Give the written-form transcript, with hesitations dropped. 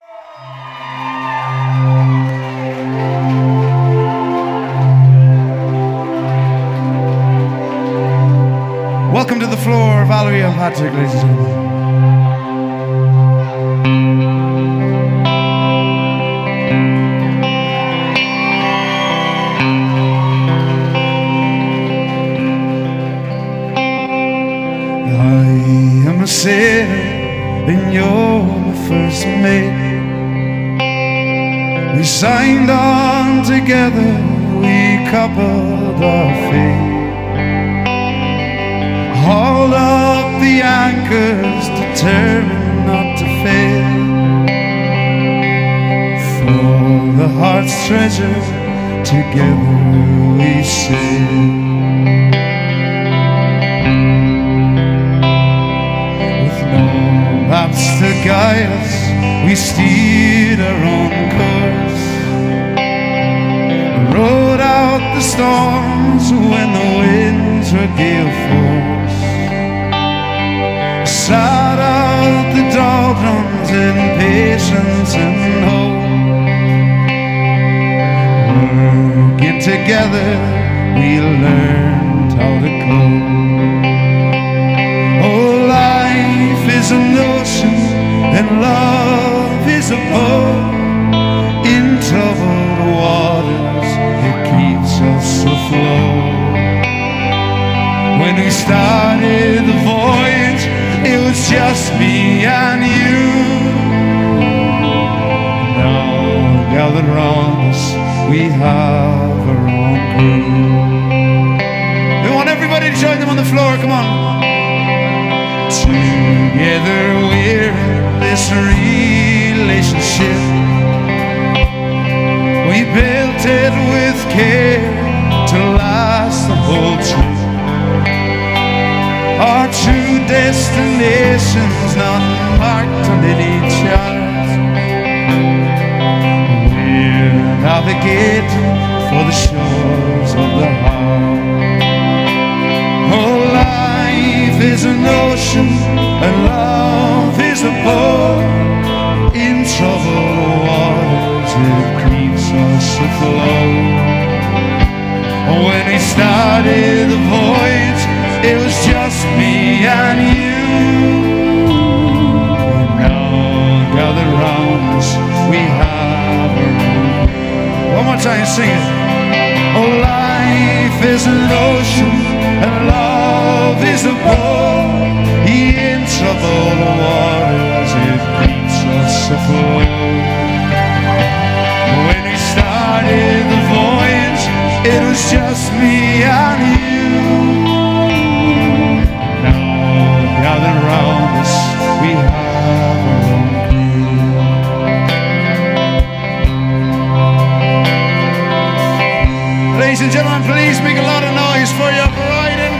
Welcome to the floor, Valerie and Patrick, ladies and gentlemen. I am a sailor and you're my first mate. We signed on together, we coupled our fate. Hauled up the anchors, determined not to fail. For the heart's treasure, together we sail. With no maps to guide us, we steered our own course. Rode out the storms when the winds were gale force. Sat out the doldrums in patience and hope. Working together, we learned how to cope. Oh, life is an ocean and love is a boat. In troubled waters, it keeps us afloat. When we started the voyage, it was just me and you. Now gathered round us, we have our own crew. We want everybody to join them on the floor, come on. Together we're in this relationship. We built it with care to last the whole trip. Our true destination's not marked on any chart. We're navigating for the shores of the heart. Oh, life is an ocean and love is a boat. In troubled waters, it keeps us afloat. When we started the voyage, it was just me and you. Now gathered round us, we have our own. One more time, sing it. Oh, life is an ocean and love is a boat. In troubled waters, it keeps us afloat. When we started the voyage, it was just me and you. Now gathered round us, we have our own crew. Ladies and gentlemen, please make a lot of noise for your bride and